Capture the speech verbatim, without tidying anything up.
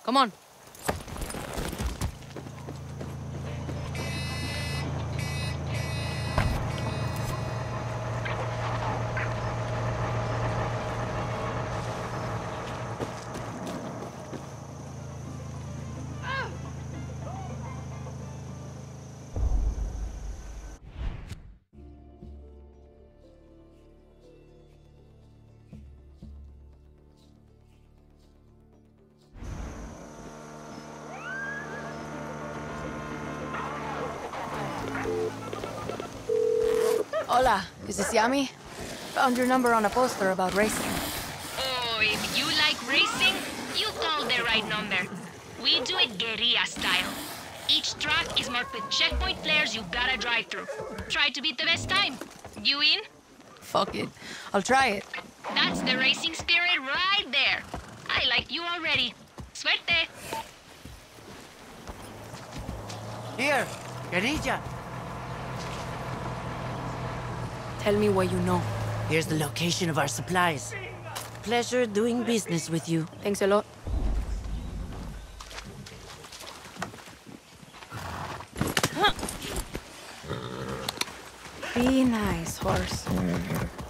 Come on. Hola, is this Yami? Found your number on a poster about racing. Oh, if you like racing, you called the right number. We do it guerrilla style. Each track is marked with checkpoint flares you gotta drive through. Try to beat the best time. You in? Fuck it. I'll try it. That's the racing spirit right there. I like you already. Suerte! Here, guerrilla. Tell me what you know. Here's the location of our supplies. Pleasure doing business with you. Thanks a lot. Be nice, horse.